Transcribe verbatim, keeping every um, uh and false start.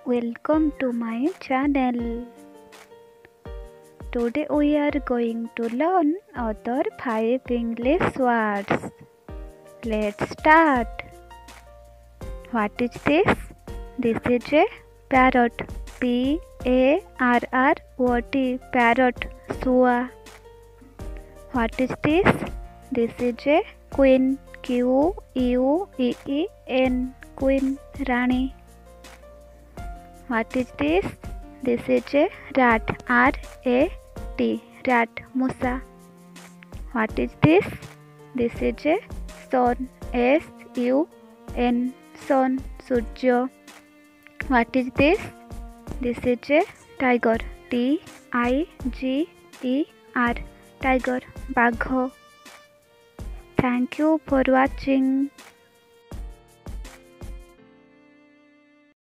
Welcome to my channel. Today we are going to learn other five English words. Let's start. What is this? This is a parrot. P A R R O T. Parrot. Shua. What is this? This is a queen. Q U E E N. Queen. Rani. What is this? This is a rat. R A T. Rat. Musa. What is this? This is a sun. S U N. Sun. Surya. What is this? This is a tiger. T I G E R. Tiger. Bagho. Thank you for watching.